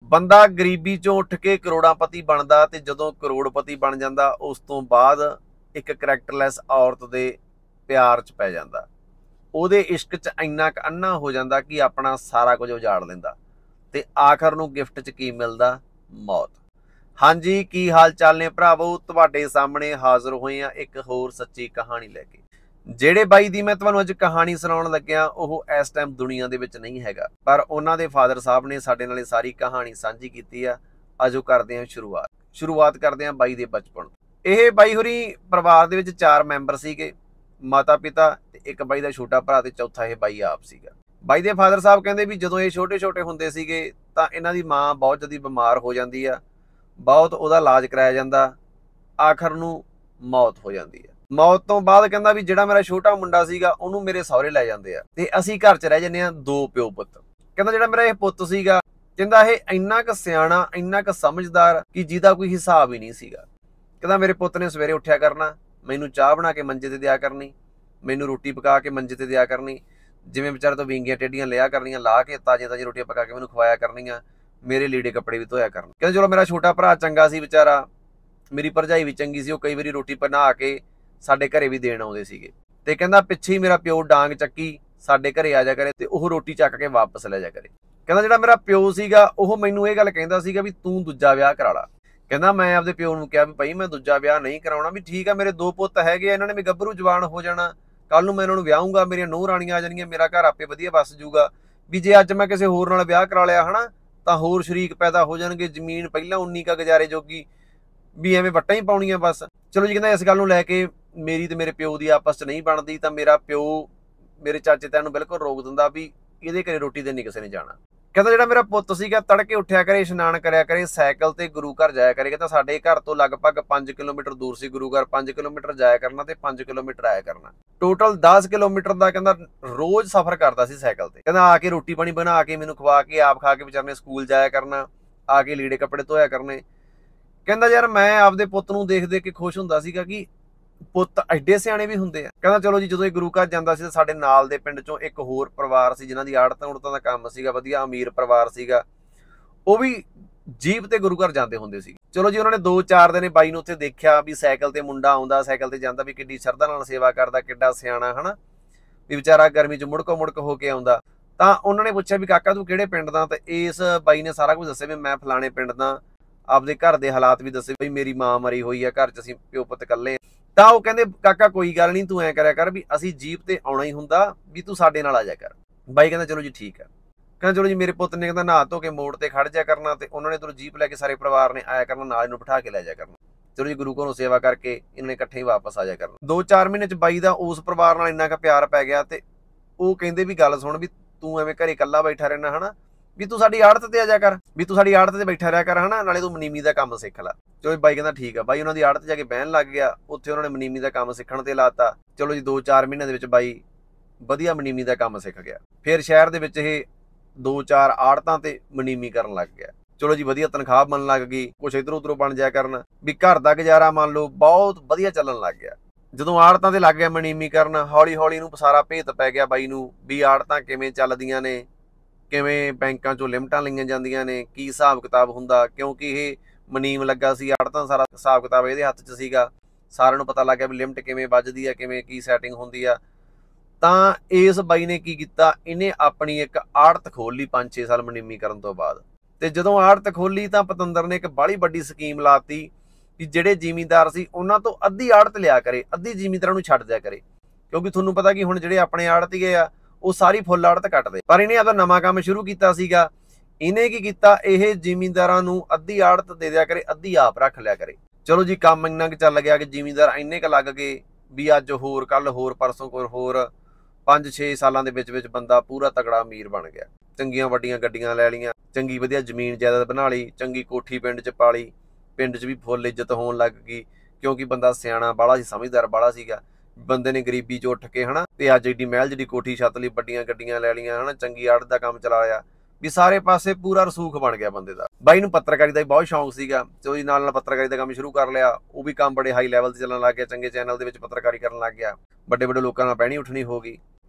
ਬੰਦਾ ਗਰੀਬੀ ਚੋਂ ਉੱਠ ਕੇ ਕਰੋੜਾਂਪਤੀ ਬਣਦਾ ਤੇ ਜਦੋਂ ਕਰੋੜਪਤੀ ਬਣ ਜਾਂਦਾ ਉਸ ਤੋਂ ਬਾਅਦ ਇੱਕ ਕਰੈਕਟਰਲੈਸ ਔਰਤ ਦੇ ਪਿਆਰ 'ਚ ਪੈ ਜਾਂਦਾ। ਉਹਦੇ ਇਸ਼ਕ 'ਚ ਇੰਨਾ ਕੁ ਅੰਨਾ ਹੋ ਜਾਂਦਾ ਕਿ ਆਪਣਾ ਸਾਰਾ ਕੁਝ ਉਜਾੜ ਲੈਂਦਾ ਤੇ ਆਖਰ ਨੂੰ ਗਿਫਟ 'ਚ ਕੀ ਮਿਲਦਾ? ਮੌਤ। ਹਾਂਜੀ, ਕੀ ਹਾਲ ਚਾਲ ਨੇ ਭਰਾਵੋ? ਤੁਹਾਡੇ ਸਾਹਮਣੇ ਹਾਜ਼ਰ ਹੋਏ ਆ ਇੱਕ ਹੋਰ ਸੱਚੀ ਕਹਾਣੀ ਲੈ ਕੇ। ਜਿਹੜੇ ਬਾਈ ਦੀ ਮੈਂ ਤੁਹਾਨੂੰ ਅੱਜ ਕਹਾਣੀ ਸੁਣਾਉਣ ਲੱਗਿਆ ਉਹ ਇਸ ਟਾਈਮ ਦੁਨੀਆ ਦੇ ਵਿੱਚ ਨਹੀਂ ਹੈਗਾ, ਪਰ ਉਹਨਾਂ ਦੇ ਫਾਦਰ ਸਾਹਿਬ ਨੇ ਸਾਡੇ ਨਾਲ ਸਾਰੀ ਕਹਾਣੀ ਸਾਂਝੀ ਕੀਤੀ ਆ। ਆਜੋ ਕਰਦੇ ਹਾਂ ਸ਼ੁਰੂਆਤ ਕਰਦੇ ਹਾਂ ਬਾਈ ਦੇ ਬਚਪਨ। ਇਹ ਬਾਈ ਹੋਰੀ ਪਰਿਵਾਰ ਦੇ ਵਿੱਚ 4 ਮੈਂਬਰ ਸੀਗੇ, ਮਾਤਾ ਪਿਤਾ ਤੇ ਇੱਕ ਬਾਈ ਦਾ ਛੋਟਾ ਭਰਾ ਤੇ ਚੌਥਾ ਇਹ ਬਾਈ ਆਪ ਸੀਗਾ। ਬਾਈ ਦੇ ਫਾਦਰ ਸਾਹਿਬ ਕਹਿੰਦੇ ਵੀ ਜਦੋਂ ਇਹ ਛੋਟੇ ਹੁੰਦੇ ਸੀਗੇ ਤਾਂ ਇਹਨਾਂ ਦੀ ਮਾਂ ਬਹੁਤ ਜਲਦੀ ਬਿਮਾਰ ਹੋ ਜਾਂਦੀ ਆ, ਬਹੁਤ ਉਹਦਾ ਇਲਾਜ ਕਰਾਇਆ ਜਾਂਦਾ, ਆਖਰ ਨੂੰ ਮੌਤ ਹੋ ਜਾਂਦੀ ਆ। ਮੌਤ ਤੋਂ ਬਾਅਦ ਕਹਿੰਦਾ ਵੀ ਜਿਹੜਾ ਮੇਰਾ ਛੋਟਾ ਮੁੰਡਾ ਸੀਗਾ ਉਹਨੂੰ ਮੇਰੇ ਸਹੁਰੇ ਲੈ ਜਾਂਦੇ ਆ ਤੇ ਅਸੀਂ ਘਰ 'ਚ ਰਹਿ ਜਾਂਦੇ ਆ 2 ਪਿਓ ਪੁੱਤ। ਕਹਿੰਦਾ ਜਿਹੜਾ ਮੇਰਾ ਇਹ ਪੁੱਤ ਸੀਗਾ, ਕਹਿੰਦਾ ਇਹ ਇੰਨਾ ਕੁ ਸਿਆਣਾ, ਇੰਨਾ ਕੁ ਸਮਝਦਾਰ ਕਿ ਜਿਹਦਾ ਕੋਈ ਹਿਸਾਬ ਹੀ ਨਹੀਂ ਸੀਗਾ। ਕਹਿੰਦਾ ਮੇਰੇ ਪੁੱਤ ਨੇ ਸਵੇਰੇ ਉੱਠਿਆ ਕਰਨਾ, ਮੈਨੂੰ ਚਾਹ ਬਣਾ ਕੇ ਮੰਜੇ ਤੇ ਦਿਆ ਕਰਨੀ, ਮੈਨੂੰ ਰੋਟੀ ਪਕਾ ਕੇ ਮੰਜੇ ਤੇ ਦਿਆ ਕਰਨੀ, ਜਿਵੇਂ ਵਿਚਾਰੇ ਤੋਂ ਵਿੰਗੀਆਂ ਟੇਡੀਆਂ ਲਿਆ ਕਰਨੀਆਂ, ਲਾ ਕੇ ਤਾਜ਼ੀਆਂ ਰੋਟੀਆਂ ਪਕਾ ਕੇ ਮੈਨੂੰ ਖਵਾਇਆ ਕਰਨੀਆਂ, ਮੇਰੇ ਲੀੜੇ ਕੱਪੜੇ ਵੀ ਧੋਇਆ ਕਰਨ। ਕਹਿੰਦਾ ਚਲੋ ਮੇਰਾ ਛੋਟਾ ਭਰਾ ਚੰਗਾ ਸੀ ਵਿਚਾਰਾ, ਮੇਰੀ ਭਰਜਾਈ ਵੀ ਚੰਗੀ ਸੀ, ਉਹ ਕਈ ਵਾਰੀ ਰੋਟੀ ਬਣਾ ਕੇ ਸਾਡੇ ਘਰੇ ਵੀ ਦੇਣ ਆਉਂਦੇ ਸੀਗੇ। ਤੇ ਕਹਿੰਦਾ ਪਿੱਛੇ ਹੀ ਮੇਰਾ ਪਿਓ ਡਾਂਗ ਚੱਕੀ ਸਾਡੇ ਘਰੇ ਆ ਜਾ ਕਰੇ ਤੇ ਉਹ ਰੋਟੀ ਚੱਕ ਕੇ ਵਾਪਸ ਲੈ ਜਾ ਕਰੇ। ਕਹਿੰਦਾ ਜਿਹੜਾ ਮੇਰਾ ਪਿਓ ਸੀਗਾ ਉਹ ਮੈਨੂੰ ਇਹ ਗੱਲ ਕਹਿੰਦਾ ਸੀਗਾ ਵੀ ਤੂੰ ਦੂਜਾ ਵਿਆਹ ਕਰਾ ਲਾ। ਕਹਿੰਦਾ ਮੈਂ ਆਪਦੇ ਪਿਓ ਨੂੰ ਕਿਹਾ ਵੀ ਭਾਈ ਮੈਂ ਦੂਜਾ ਵਿਆਹ ਨਹੀਂ ਕਰਾਉਣਾ, ਵੀ ਠੀਕ ਆ ਮੇਰੇ 2 ਪੁੱਤ ਹੈਗੇ, ਇਹਨਾਂ ਨੇ ਵੀ ਗੱਭਰੂ ਜਵਾਨ ਹੋ ਜਾਣਾ, ਕੱਲ ਨੂੰ ਮੈਂ ਇਹਨਾਂ ਨੂੰ ਵਿਆਹੂੰਗਾ, ਮੇਰੀਆਂ ਨੂੰਹ ਰਾਣੀਆਂ ਆ ਜਾਣਗੀਆਂ, ਮੇਰਾ ਘਰ ਆਪੇ ਵਧੀਆ ਵੱਸ ਜੂਗਾ। ਵੀ ਜੇ ਅੱਜ ਮੈਂ ਕਿਸੇ ਹੋਰ ਨਾਲ ਵਿਆਹ ਕਰਾ ਲਿਆ ਹਨਾ ਤਾਂ ਹੋਰ ਸ਼ਰੀਕ ਪੈਦਾ ਹੋ ਜਾਣਗੇ, ਜ਼ਮੀਨ ਪਹਿਲਾਂ 19 ਕਾ ਗੁਜ਼ਾਰੇ ਜੋਗੀ, ਵੀ ਐਵੇਂ ਵੱਟਾਂ ਹੀ ਪਾਉਣੀਆਂ ਬਸ। ਚਲੋ ਜੀ, ਕਹਿੰਦਾ ਇਸ ਗੱਲ ਨੂੰ ਲੈ ਕੇ ਮੇਰੀ ਤੇ ਮੇਰੇ ਪਿਓ ਦੀ ਆਪਸ 'ਚ ਨਹੀਂ ਬਣਦੀ ਤਾਂ ਮੇਰਾ ਪਿਓ ਮੇਰੇ ਚਾਚੇ ਤਾਇਆ ਨੂੰ ਬਿਲਕੁਲ ਰੋਕ ਦਿੰਦਾ ਵੀ ਇਹਦੇ ਘਰੇ ਰੋਟੀ ਦੇ ਨਹੀਂ ਕਿਸੇ ਨੇ ਜਾਣਾ। ਕਹਿੰਦਾ ਜਿਹੜਾ ਮੇਰਾ ਪੁੱਤ ਸੀਗਾ ਤੜਕੇ ਉੱਠਿਆ ਕਰੇ, ਇਸ਼ਨਾਨ ਕਰਿਆ ਕਰੇ, ਸਾਈਕਲ ਤੇ ਗੁਰੂ ਘਰ ਜਾਇਆ ਕਰੇ। ਕਹਿੰਦਾ ਸਾਡੇ ਘਰ ਤੋਂ ਲਗਭਗ 5 ਕਿਲੋਮੀਟਰ ਦੂਰ ਸੀ ਗੁਰੂ ਘਰ, 5 ਕਿਲੋਮੀਟਰ ਜਾਇਆ ਕਰਨਾ ਤੇ 5 ਕਿਲੋਮੀਟਰ ਆਇਆ ਕਰਨਾ, ਟੋਟਲ 10 ਕਿਲੋਮੀਟਰ ਦਾ ਕਹਿੰਦਾ ਰੋਜ਼ ਸਫ਼ਰ ਕਰਦਾ ਸੀ ਸਾਈਕਲ ਤੇ। ਕਹਿੰਦਾ ਆ ਕੇ ਰੋਟੀ ਪਾਣੀ ਬਣਾ ਕੇ ਮੈਨੂੰ ਖਵਾ ਕੇ ਆਪ ਖਾ ਕੇ ਵਿਚਾਰਨੇ ਸਕੂਲ ਜਾਇਆ ਕਰਨਾ, ਆ ਕੇ ਲੀੜੇ ਕੱਪੜੇ ਧੋਇਆ ਕਰਨੇ। ਕਹਿੰਦਾ ਯਾਰ ਮੈਂ ਆਪਦੇ ਪੁੱਤ ਨੂੰ ਦੇਖ ਦੇਖ ਕੇ ਖੁਸ਼ ਹੁੰਦਾ ਸੀਗਾ ਕਿ ਪੁੱਤ ਐਡੇ ਸਿਆਣੇ ਵੀ ਹੁੰਦੇ ਆ। ਕਹਿੰਦਾ ਚਲੋ ਜੀ, ਜਦੋਂ ਇਹ ਗੁਰੂ ਘਰ ਜਾਂਦਾ ਸੀ ਤਾਂ ਸਾਡੇ ਨਾਲ ਦੇ ਪਿੰਡ ਚੋਂ ਇੱਕ ਹੋਰ ਪਰਿਵਾਰ ਸੀ ਜਿਨ੍ਹਾਂ ਦੀ ਆੜਤਾਂ ਉੜਤਾਂ ਦਾ ਕੰਮ ਸੀਗਾ, ਵਧੀਆ ਅਮੀਰ ਪਰਿਵਾਰ ਸੀਗਾ, ਉਹ ਵੀ ਜੀਪ ਤੇ ਗੁਰੂ ਘਰ ਜਾਂਦੇ ਹੁੰਦੇ ਸੀ। ਚਲੋ ਜੀ, ਉਹਨਾਂ ਨੇ 2-4 ਦਿਨ ਬਾਈ ਨੂੰ ਉੱਥੇ ਦੇਖਿਆ ਵੀ ਸਾਈਕਲ ਤੇ ਮੁੰਡਾ ਆਉਂਦਾ, ਸਾਈਕਲ ਤੇ ਜਾਂਦਾ, ਵੀ ਕਿੱਡੀ ਸ਼ਰਧਾ ਨਾਲ ਸੇਵਾ ਕਰਦਾ, ਕਿੱਡਾ ਸਿਆਣਾ ਹਨਾ, ਵੀ ਵਿਚਾਰਾ ਗਰਮੀ 'ਚ ਮੁੜਕ ਹੋ ਕੇ ਆਉਂਦਾ। ਤਾਂ ਉਹਨਾਂ ਨੇ ਪੁੱਛਿਆ ਵੀ ਕਾਕਾ ਤੂੰ ਕਿਹੜੇ ਪਿੰਡ ਦਾ? ਤੇ ਇਸ ਬਾਈ ਨੇ ਸਾਰਾ ਕੁਝ ਦੱਸਿਆ ਵੀ ਮੈਂ ਫਲਾਣੇ ਪਿੰਡ ਦਾ, ਆਪਦੇ ਘਰ ਦੇ ਹਾਲਾਤ ਵੀ ਦੱਸੇ, ਬਈ ਮੇਰੀ ਮਾਂ ਮਰੀ ਹੋਈ ਆ, ਘਰ 'ਚ ਅਸੀਂ ਪਿਓ ਪੁੱਤ ਇਕੱਲੇ। ਤਾਂ ਉਹ ਕਹਿੰਦੇ ਕਾਕਾ ਕੋਈ ਗੱਲ ਨਹੀਂ, ਤੂੰ ਐਂ ਕਰਿਆ ਕਰ ਵੀ ਅਸੀਂ ਜੀਪ ਤੇ ਆਉਣਾ ਹੀ ਹੁੰਦਾ, ਵੀ ਤੂੰ ਸਾਡੇ ਨਾਲ ਆ ਜਾ ਕਰ। ਬਾਈ ਕਹਿੰਦਾ ਚਲੋ ਜੀ ਠੀਕ ਆ। ਕਹਿੰਦਾ ਚਲੋ ਜੀ, ਮੇਰੇ ਪੁੱਤ ਨੇ ਕਹਿੰਦਾ ਨਹਾ ਧੋ ਕੇ ਮੋੜ ਤੇ ਖੜ ਜਾ ਕਰਨਾ ਤੇ ਉਹਨਾਂ ਨੇ ਇੱਧਰੋਂ ਜੀਪ ਲੈ ਕੇ ਸਾਰੇ ਪਰਿਵਾਰ ਨੇ ਆਇਆ ਕਰਨਾ, ਨਾਲ ਇਹਨੂੰ ਬਿਠਾ ਕੇ ਲੈ ਜਾ ਕਰਨਾ। ਚਲੋ ਜੀ, ਗੁਰੂ ਘਰੋਂ ਸੇਵਾ ਕਰਕੇ ਇਹਨਾਂ ਨੇ ਇਕੱਠੇ ਹੀ ਵਾਪਸ ਆ ਜਾ ਕਰਨਾ। 2-4 ਮਹੀਨੇ 'ਚ ਬਾਈ ਦਾ ਉਸ ਪਰਿਵਾਰ ਨਾਲ ਇੰਨਾ ਕੁ ਪਿਆਰ ਪੈ ਗਿਆ ਤੇ ਉਹ ਕਹਿੰਦੇ ਵੀ ਗੱਲ ਸੁਣ, ਵੀ ਤੂੰ ਐਵੇਂ ਘਰੇ ਇਕੱਲਾ ਬੈਠਾ ਰਹਿਣਾ ਹਨਾ, ਵੀ ਤੂੰ ਸਾਡੀ ਆੜਤ ਤੇ ਆ ਜਾ ਕਰ, ਵੀ ਤੂੰ ਸਾਡੀ ਆੜਤ ਤੇ ਬੈਠਾ ਰਿਹਾ ਕਰ ਹਨਾ, ਨਾਲੇ ਤੂੰ ਮਨੀਮੀ ਦਾ ਕੰਮ ਸਿੱਖ ਲੈ। ਚਲੋ ਬਾਈ ਕਹਿੰਦਾ ਠੀਕ ਆ। ਬਾਈ ਉਹਨਾਂ ਦੀ ਆੜਤ ਜਾ ਕੇ ਬਹਿਣ ਲੱਗ ਗਿਆ, ਉੱਥੇ ਉਹਨਾਂ ਨੇ ਮਨੀਮੀ ਦਾ ਕੰਮ ਸਿੱਖਣ ਤੇ ਲਾਤਾ। ਚਲੋ ਜੀ, 2-4 ਮਹੀਨਿਆਂ ਦੇ ਵਿੱਚ ਬਾਈ ਵਧੀਆ ਮਨੀਮੀ ਦਾ ਕੰਮ ਸਿੱਖ ਗਿਆ। ਫਿਰ ਸ਼ਹਿਰ ਦੇ ਵਿੱਚ ਇਹ 2-4 ਆੜਤਾਂ ਤੇ ਮਨੀਮੀ ਕਰਨ ਲੱਗ ਗਿਆ। ਚਲੋ ਜੀ, ਵਧੀਆ ਤਨਖਾਹ ਬਣਨ ਲੱਗ ਗਈ, ਕੁਛ ਇੱਧਰੋਂ ਉੱਧਰੋਂ ਬਣ ਜਾਇਆ ਕਰਨ, ਵੀ ਘਰ ਦਾ ਗੁਜ਼ਾਰਾ ਮੰਨ ਲਓ ਬਹੁਤ ਵਧੀਆ ਚੱਲਣ ਲੱਗ ਗਿਆ। ਜਦੋਂ ਆੜਤਾਂ ਤੇ ਲੱਗ ਗਿਆ ਮਨੀਮੀ ਕਰਨ, ਹੌਲੀ ਹੌਲੀ ਨੂੰ ਸਾਰਾ ਭੇਤ ਪੈ ਗਿਆ ਬਾਈ ਨੂੰ ਵੀ ਆੜਤਾਂ ਕਿਵੇਂ ਚੱਲਦੀਆਂ ਨੇ, ਕਿਵੇਂ ਬੈਂਕਾਂ 'ਚੋਂ ਲਿਮਟਾਂ ਲਈਆਂ ਜਾਂਦੀਆਂ ਨੇ, ਕੀ ਹਿਸਾਬ ਕਿਤਾਬ ਹੁੰਦਾ, ਕਿਉਂਕਿ ਇਹ ਮਨੀਮ ਲੱਗਾ ਸੀ ਆੜਤਾਂ, ਸਾਰਾ ਹਿਸਾਬ ਕਿਤਾਬ ਇਹਦੇ ਹੱਥ 'ਚ ਸੀਗਾ। ਸਾਰਿਆਂ ਨੂੰ ਪਤਾ ਲੱਗ ਗਿਆ ਵੀ ਲਿਮਟ ਕਿਵੇਂ ਵੱਜਦੀ ਆ, ਕਿਵੇਂ ਕੀ ਸੈਟਿੰਗ ਹੁੰਦੀ ਆ। ਤਾਂ ਇਸ ਬਾਈ ਨੇ ਕੀ ਕੀਤਾ, ਇਹਨੇ ਆਪਣੀ ਇੱਕ ਆੜਤ ਖੋਲ ਲਈ 5-6 ਸਾਲ ਮਨੀਮੀ ਕਰਨ ਤੋਂ ਬਾਅਦ। ਤੇ ਜਦੋਂ ਆੜਤ ਖੋਲੀ ਤਾਂ ਪਤੰਦਰ ਨੇ ਇੱਕ ਬਾਹਲੀ ਵੱਡੀ ਸਕੀਮ ਲਾਤੀ ਕਿ ਜਿਹੜੇ ਜ਼ਿਮੀਂਦਾਰ ਸੀ ਉਹਨਾਂ ਤੋਂ ਅੱਧੀ ਆੜਤ ਲਿਆ ਕਰੇ, ਅੱਧੀ ਜ਼ਿਮੀਂਦਾਰਾਂ ਨੂੰ ਛੱਡ ਦਿਆ ਕਰੇ, ਕਿਉਂਕਿ ਤੁਹਾਨੂੰ ਪਤਾ ਕਿ ਹੁਣ ਜਿਹੜੇ ਆਪਣੇ ਆੜਤੀਏ ਆ ਉਹ ਸਾਰੀ ਫੁੱਲ ਆੜਤ ਕੱਟਦੇ। ਪਰ ਇਹਨੇ ਆਪਦਾ ਨਵਾਂ ਕੰਮ ਸ਼ੁਰੂ ਕੀਤਾ ਸੀਗਾ। ਇਹਨੇ ਕੀ ਕੀਤਾ, ਇਹ ਜ਼ਿਮੀਂਦਾਰਾਂ ਨੂੰ ਅੱਧੀ ਆੜਤ ਦੇ ਦਿਆ ਕਰੇ, ਅੱਧੀ ਆਪ ਰੱਖ ਲਿਆ ਕਰੇ। ਚਲੋ ਜੀ, ਕੰਮ ਇੰਨਾ ਕੁ ਚੱਲ ਗਿਆ ਕਿ ਜ਼ਿਮੀਂਦਾਰ ਇੰਨੇ ਕੁ ਲੱਗ ਗਏ ਵੀ ਅੱਜ ਹੋਰ, ਕੱਲ ਹੋਰ, ਪਰਸੋਂ ਕੋਈ ਹੋਰ, 5-6 ਸਾਲਾਂ ਦੇ ਵਿੱਚ ਬੰਦਾ ਪੂਰਾ ਤਗੜਾ ਅਮੀਰ ਬਣ ਗਿਆ। ਚੰਗੀਆਂ ਵੱਡੀਆਂ ਗੱਡੀਆਂ ਲੈ ਲਈਆਂ, ਚੰਗੀ ਵਧੀਆ ਜ਼ਮੀਨ ਜਾਇਦਾਦ ਬਣਾ ਲਈ, ਚੰਗੀ ਕੋਠੀ ਪਿੰਡ 'ਚ ਪਾ ਲਈ, ਪਿੰਡ 'ਚ ਵੀ ਫੁੱਲ ਇੱਜ਼ਤ ਹੋਣ ਲੱਗ ਗਈ, ਕਿਉਂਕਿ ਬੰਦਾ ਸਿਆਣਾ ਬਾਹਲਾ ਸੀ, ਸਮਝਦਾਰ ਬਾਹਲਾ ਸੀਗਾ। ਬੰਦੇ ਨੇ ਗਰੀਬੀ 'ਚ ਉੱਠ ਕੇ ਹਨਾ ਤੇ ਅੱਜ ਏਡੀ ਮਹਿਲ ਜਿਹੜੀ ਕੋਠੀ ਛੱਤ ਲਈ, ਵੱਡੀਆਂ ਗੱਡੀਆਂ ਲੈ ਲਈਆਂ ਹਨਾ, ਚੰਗੀ ਆੜਤ ਦਾ ਕੰਮ ਚਲਾ ਲਿਆ, ਵੀ ਸਾਰੇ ਪਾਸੇ ਪੂਰਾ ਰਸੂਖ ਬਣ ਗਿਆ ਬੰਦੇ ਦਾ। ਬਾਈ ਨੂੰ ਪੱਤਰਕਾਰੀ ਦਾ ਵੀ ਬਹੁਤ ਸ਼ੌਂਕ ਸੀਗਾ, ਤੇ ਉਹਦੇ ਨਾਲ ਪੱਤਰਕਾਰੀ ਦਾ ਕੰਮ ਸ਼ੁਰੂ ਕਰ ਲਿਆ। ਉਹ ਵੀ ਕੰਮ ਬੜੇ ਹਾਈ ਲੈਵਲ ਤੇ ਚੱਲਣ ਲੱਗ ਗਿਆ, ਚੰਗੇ ਚੈਨਲ ਦੇ ਵਿੱਚ ਪੱਤਰਕਾਰੀ ਕਰਨ ਲੱਗ ਗਿਆ, ਵੱਡੇ ਵੱਡੇ ਲੋਕਾਂ ਨਾਲ ਬਹਿਣੀ ਉੱਠਣੀ ਹੋ ਗਈ।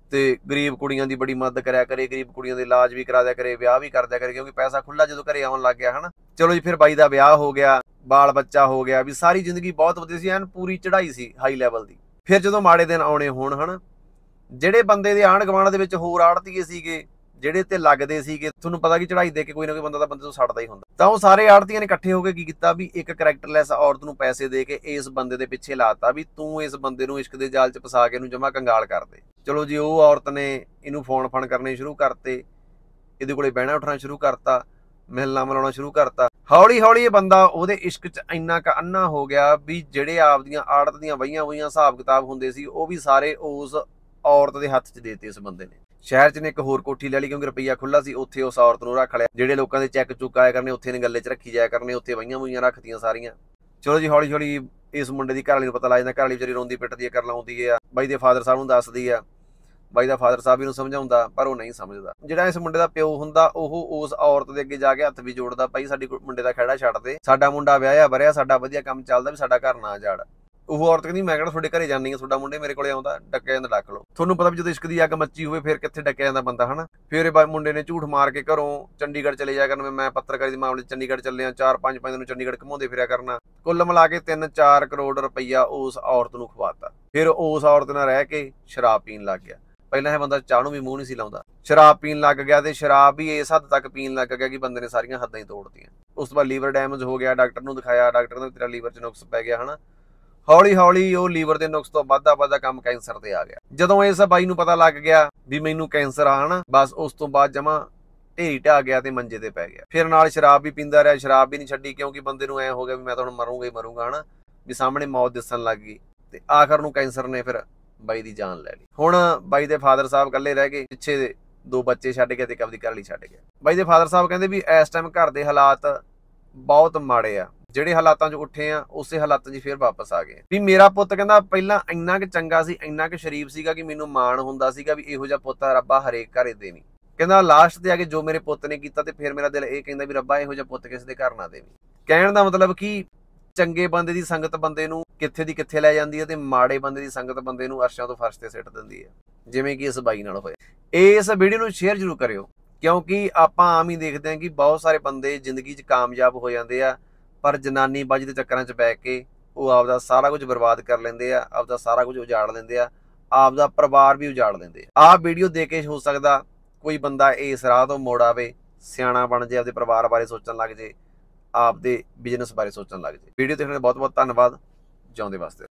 ਤੇ ਗਰੀਬ ਕੁੜੀਆਂ ਦੀ ਬੜੀ ਮਦਦ ਕਰਿਆ ਕਰੇ, ਗਰੀਬ ਕੁੜੀਆਂ ਦੇ ਇਲਾਜ ਵੀ ਕਰਾ ਦਿਆ ਕਰੇ, ਵਿਆਹ ਵੀ ਕਰ ਦਿਆ ਕਰੇ, ਕਿਉਂਕਿ ਪੈਸਾ ਖੁੱਲਾ ਜਦੋਂ ਘਰੇ ਆਉਣ ਲੱਗ ਗਿਆ ਹਨਾ। ਚਲੋ ਜੀ, ਫਿਰ ਬਾਈ ਦਾ ਵਿਆਹ ਹੋ ਗਿਆ, ਬਾਲ ਬੱਚਾ ਹੋ ਗਿਆ, ਵੀ ਸਾਰੀ ਜ਼ਿੰਦਗੀ ਬਹੁਤ ਵਧੀਆ ਸੀ, ਐਨ ਪੂਰੀ ਚੜ੍ਹਾਈ ਸੀ ਹਾਈ ਲੈਵਲ ਦੀ। ਫਿਰ ਜਦੋਂ ਮਾੜੇ ਦਿਨ ਆਉਣੇ ਹੋਣ ਹਨਾ, ਜਿਹੜੇ ਬੰਦੇ ਦੇ ਆਂਢ ਗੁਆਂਢ ਦੇ ਵਿੱਚ ਹੋਰ ਆੜਤੀਏ ਸੀਗੇ ਜਿਹੜੇ ਤੇ ਲੱਗਦੇ ਸੀਗੇ, ਤੁਹਾਨੂੰ ਪਤਾ ਕਿ ਚੜ੍ਹਾਈ ਦੇ ਕੇ ਕੋਈ ਨਾ ਕੋਈ ਬੰਦਾ ਤਾਂ ਬੰਦੇ ਤੋਂ ਸੜਦਾ ਹੀ ਹੁੰਦਾ, ਤਾਂ ਉਹ ਸਾਰੇ ਆੜਤੀਆਂ ਨੇ ਇਕੱਠੇ ਹੋ ਕੇ ਕੀ ਕੀਤਾ ਵੀ ਇੱਕ ਕਰੈਕਟਰਲੈਸ ਔਰਤ ਨੂੰ ਪੈਸੇ ਦੇ ਕੇ ਇਸ ਬੰਦੇ ਦੇ ਪਿੱਛੇ ਲਾਤਾ ਵੀ ਤੂੰ ਇਸ ਬੰਦੇ ਨੂੰ ਇਸ਼ਕ ਦੇ ਜਾਲ 'ਚ ਫਸਾ ਕੇ ਇਹਨੂੰ ਜਮਾ ਕੰਗਾਲ ਕਰ ਦੇ। ਚਲੋ ਜੀ, ਉਹ ਔਰਤ ਨੇ ਇਹਨੂੰ ਫੋਨ ਫਾਨ ਕਰਨੇ ਸ਼ੁਰੂ ਕਰਤੇ, ਇਹਦੇ ਕੋਲੇ ਬਹਿਣਾ ਉੱਠਣਾ ਸ਼ੁਰੂ ਕਰਤਾ, ਮਿਲਣਾ ਮਿਲਾਉਣਾ ਸ਼ੁਰੂ ਕਰਤਾ। ਹੌਲੀ ਹੌਲੀ ਇਹ ਬੰਦਾ ਉਹਦੇ ਇਸ਼ਕ 'ਚ ਇੰਨਾ ਕੁ ਅੰਨਾ ਹੋ ਗਿਆ ਵੀ ਜਿਹੜੇ ਆਪਦੀਆਂ ਆੜਤ ਦੀਆਂ ਵਹੀਆਂ ਹੋਈਆਂ ਹਿਸਾਬ ਕਿਤਾਬ ਹੁੰਦੇ ਸੀ ਉਹ ਵੀ ਸਾਰੇ ਉਸ ਔਰਤ ਦੇ ਹੱਥ 'ਚ ਦੇਤੇ ਇਸ ਬੰਦੇ ਨੇ। ਸ਼ਹਿਰ 'ਚ ਨੇ ਇੱਕ ਹੋਰ ਕੋਠੀ ਲੈ ਲਈ, ਕਿਉਂਕਿ ਰੁਪਈਆ ਖੁੱਲਾ ਸੀ, ਉੱਥੇ ਉਸ ਔਰਤ ਨੂੰ ਰੱਖ ਲਿਆ। ਜਿਹੜੇ ਲੋਕਾਂ ਦੇ ਚੈੱਕ ਚੁੱਕ ਆਇਆ ਕਰਨੇ ਉੱਥੇ ਨੇ ਗੱਲੇ 'ਚ ਰੱਖੀ ਜਾਇਆ ਕਰਨੇ, ਉੱਥੇ ਵਹੀਆਂ ਹੋਈਆਂ ਰੱਖਤੀਆਂ ਸਾਰੀਆਂ। ਚਲੋ ਜੀ, ਹੌਲੀ ਹੌਲੀ ਇਸ ਮੁੰਡੇ ਦੀ ਘਰਵਾਲੀ ਨੂੰ ਪਤਾ ਲੱਗ ਜਾਂਦਾ, ਘਰਵਾਲੀ ਵਿਚਾਰੀ ਰੋਂਦੀ ਪਿੱਟਦੀ ਹੈ, ਕਰ ਲਾਉਂਦੀ ਆ, ਬਾਈ ਦੇ ਫਾਦਰ ਸਾਹਿਬ ਨੂੰ ਦੱਸਦੀ ਆ, ਬਾਈ ਦਾ ਫਾਦਰ ਸਾਹਿਬ ਇਹਨੂੰ ਸਮਝਾਉਂਦਾ, ਪਰ ਉਹ ਨਹੀਂ ਸਮਝਦਾ। ਜਿਹੜਾ ਇਸ ਮੁੰਡੇ ਦਾ ਪਿਓ ਹੁੰਦਾ ਉਹ ਉਸ ਔਰਤ ਦੇ ਅੱਗੇ ਜਾ ਕੇ ਹੱਥ ਵੀ ਜੋੜਦਾ, ਭਾਈ ਸਾਡੀ ਮੁੰਡੇ ਦਾ ਖਹਿੜਾ ਛੱਡ ਦੇ, ਸਾਡਾ ਮੁੰਡਾ ਵਿਆਹਿਆ ਵਰਿਆ, ਸਾਡਾ ਵਧੀਆ ਕੰਮ ਚੱਲਦਾ, ਵੀ ਸਾਡਾ ਘਰ ਨਾ ਜਾੜ। ਉਹ ਔਰਤ ਕਹਿੰਦੀ ਮੈਂ ਕਿਹੜਾ ਤੁਹਾਡੇ ਘਰੇ ਜਾਂਦੀ ਆ, ਤੁਹਾਡਾ ਮੁੰਡੇ ਮੇਰੇ ਕੋਲੇ ਆਉਂਦਾ, ਡੱਕਿਆ ਜਾਂਦਾ ਡੱਕ ਲਓ। ਤੁਹਾਨੂੰ ਪਤਾ ਵੀ ਜਦੋਂ ਇਸ਼ਕ ਦੀ ਅੱਗ ਮੱਚੀ ਹੋਵੇ ਫਿਰ ਕਿੱਥੇ ਡੱਕਿਆ ਜਾਂਦਾ ਬੰਦਾ ਹਨਾ। ਫਿਰ ਇਹ ਮੁੰਡੇ ਨੇ ਝੂਠ ਮਾਰ ਕੇ ਘਰੋਂ ਚੰਡੀਗੜ੍ਹ ਚਲੇ ਜਾਇਆ ਕਰਨ, ਮੈਂ ਪੱਤਰਕਾਰੀ ਦੇ ਮਾਮਲੇ 'ਚ ਚੰਡੀਗੜ੍ਹ ਚੱਲਿਆ, 4-5 ਦਿਨ ਚੰਡੀਗੜ੍ਹ ਘੁੰਮਾਉਂਦੇ ਫਿਰਿਆ ਕਰਨਾ। ਕੁੱਲ ਮਿਲਾ ਕੇ 3-4 ਕਰੋੜ ਰੁਪਈਆ ਉਸ ਔਰਤ ਨੂੰ ਖਵਾਤਾ। ਫਿਰ ਉਸ ਔਰਤ ਨਾਲ ਰਹਿ ਕੇ ਸ਼ਰਾਬ ਪੀਣ ਲੱਗ ਗਿਆ। ਪਹਿਲਾਂ ਇਹ ਬੰਦਾ ਚਾਹ ਨੂੰ ਵੀ ਮੂੰਹ ਨਹੀਂ ਸੀ ਲਾਉਂਦਾ, ਸ਼ਰਾਬ ਪੀਣ ਲੱਗ ਗਿਆ, ਤੇ ਸ਼ਰਾਬ ਵੀ ਇਸ ਹੱਦ ਤੱਕ ਪੀਣ ਲੱਗ ਗਿਆ ਕਿ ਬੰਦੇ ਨੇ ਸਾਰੀਆਂ ਹੱਦਾਂ ਹੀ ਤੋੜਤੀਆਂ। ਉਸ ਤੋਂ ਬਾਅਦ ਲੀਵਰ ਡੈਮੇਜ ਹੋ ਗਿਆ, ਡਾਕਟਰ ਨੂੰ ਦਿਖਾਇਆ, ਡਾਕਟਰ ਨੇ ਤੇਰਾ ਲੀਵਰ 'ਚ ਨੁਕਸ ਪੈ ਗਿਆ ਹਨਾ। ਹੌਲੀ ਹੌਲੀ ਉਹ ਲੀਵਰ ਦੇ ਨੁਕਸ ਤੋਂ ਵੱਧਦਾ ਕੰਮ ਕੈਂਸਰ ਤੇ ਆ ਗਿਆ। ਜਦੋਂ ਇਸ ਬਾਈ ਨੂੰ ਪਤਾ ਲੱਗ ਗਿਆ ਵੀ ਮੈਨੂੰ ਕੈਂਸਰ ਆ ਹਨਾ, ਬਸ ਉਸ ਤੋਂ ਬਾਅਦ ਜਮਾ ਢੇਰੀ ਢਾਹ ਗਿਆ ਤੇ ਮੰਜੇ ਤੇ ਪੈ ਗਿਆ। ਫਿਰ ਨਾਲ ਸ਼ਰਾਬ ਵੀ ਪੀਂਦਾ ਰਿਹਾ, ਸ਼ਰਾਬ ਵੀ ਨਹੀਂ ਛੱਡੀ, ਕਿਉਂਕਿ ਬੰਦੇ ਨੂੰ ਐ ਹੋ ਗਿਆ ਵੀ ਮੈਂ ਤਾਂ ਹੁਣ ਮਰੂੰਗਾ ਹੀ ਮਰੂੰਗਾ ਹਨਾ, ਵੀ ਸਾਹਮਣੇ ਮੌਤ ਦਿਸਣ ਲੱਗ ਗਈ। ਤੇ ਆਖਰ ਨੂੰ ਕੈਂਸਰ ਨੇ ਫਿਰ ਬਾਈ ਦੀ ਜਾਨ ਲੈ ਲਈ। ਹੁਣ ਬਾਈ ਦੇ ਫਾਦਰ ਸਾਹਿਬ ਇਕੱਲੇ ਰਹਿ ਗਏ, ਪਿੱਛੇ ਦੇ 2 ਬੱਚੇ ਛੱਡ ਕੇ ਤੇ ਇੱਕ ਆਪਦੀ ਘਰਵਾਲੀ ਛੱਡ ਗਿਆ। ਬਾਈ ਦੇ ਫਾਦਰ ਸਾਹਿਬ ਕਹਿੰਦੇ ਵੀ ਇਸ ਟਾਈਮ ਘਰ ਦੇ ਹਾਲਾਤ ਬਹੁਤ ਮਾੜੇ ਆ, ਜਿਹੜੇ ਹਾਲਾਤਾਂ 'ਚ ਉੱਠੇ ਆ ਉਸੇ ਹਾਲਾਤਾਂ 'ਚ ਫਿਰ ਵਾਪਸ ਆ ਗਏ। ਵੀ ਮੇਰਾ ਪੁੱਤ ਕਹਿੰਦਾ ਪਹਿਲਾਂ ਇੰਨਾ ਕੁ ਚੰਗਾ ਸੀ, ਇੰਨਾ ਕੁ ਸ਼ਰੀਫ ਸੀਗਾ ਕਿ ਮੈਨੂੰ ਮਾਣ ਹੁੰਦਾ ਸੀਗਾ ਵੀ ਇਹੋ ਜਿਹਾ ਪੁੱਤ ਰੱਬਾ ਹਰੇਕ ਘਰੇ ਦੇਵੀਂ। ਕਹਿੰਦਾ ਲਾਸਟ ਤੇ ਆ ਕੇ ਜੋ ਮੇਰੇ ਪੁੱਤ ਨੇ ਕੀਤਾ ਤੇ ਫਿਰ ਮੇਰਾ ਦਿਲ ਇਹ ਕਹਿੰਦਾ ਵੀ ਰੱਬਾ ਇਹੋ ਜਿਹਾ ਪੁੱਤ ਕਿਸੇ ਦੇ ਘਰ ਨਾ ਦੇਵੀਂ। ਕਹਿਣ ਦਾ ਮਤਲਬ ਕਿ ਚੰਗੇ ਬੰਦੇ ਦੀ ਸੰਗਤ ਬੰਦੇ ਨੂੰ ਕਿੱਥੇ ਦੀ ਕਿੱਥੇ ਲੈ ਜਾਂਦੀ ਹੈ ਤੇ ਮਾੜੇ ਬੰਦੇ ਦੀ ਸੰਗਤ ਬੰਦੇ ਨੂੰ ਅਰਸ਼ਾਂ ਤੋਂ ਫਰਸ਼ ਤੇ ਸਿੱਟ ਦਿੰਦੀ ਹੈ, ਜਿਵੇਂ ਕਿ ਇਸ ਬਾਈ ਨਾਲ ਹੋਇਆ। ਇਸ ਵੀਡੀਓ ਨੂੰ ਸ਼ੇਅਰ ਜ਼ਰੂਰ ਕਰਿਓ, ਕਿਉਂਕਿ ਆਪਾਂ ਆਮ ਹੀ ਦੇਖਦੇ ਹਾਂ ਕਿ ਬਹੁਤ ਸਾਰੇ ਬੰਦੇ ਜ਼ਿੰਦਗੀ 'ਚ ਕਾਮਯਾਬ ਹੋ ਜਾਂਦੇ ਆ, ਪਰ ਜਨਾਨੀ ਬਾਜੀ ਦੇ ਚੱਕਰਾਂ 'ਚ ਪੈ ਕੇ ਉਹ ਆਪਦਾ ਸਾਰਾ ਕੁਝ ਬਰਬਾਦ ਕਰ ਲੈਂਦੇ ਆ, ਆਪਦਾ ਸਾਰਾ ਕੁਝ ਉਜਾੜ ਲੈਂਦੇ ਆ, ਆਪਦਾ ਪਰਿਵਾਰ ਵੀ ਉਜਾੜ ਲੈਂਦੇ ਆ। ਆਹ ਵੀਡੀਓ ਦੇਖ ਕੇ ਹੋ ਸਕਦਾ ਕੋਈ ਬੰਦਾ ਇਸ ਰਾਹ ਤੋਂ ਮੋੜ ਆਵੇ, ਸਿਆਣਾ ਬਣ ਜੇ, ਆਪਦੇ ਪਰਿਵਾਰ ਬਾਰੇ ਸੋਚਣ ਲੱਗ ਜੇ, ਆਪਦੇ ਬਿਜ਼ਨਸ ਬਾਰੇ ਸੋਚਣ ਲੱਗ ਜੇ। ਵੀਡੀਓ ਦੇਖਣ ਦਾ ਬਹੁਤ ਬਹੁਤ ਧੰਨਵਾਦ। ਜਿਉਂਦੇ ਵਾਸਤੇ।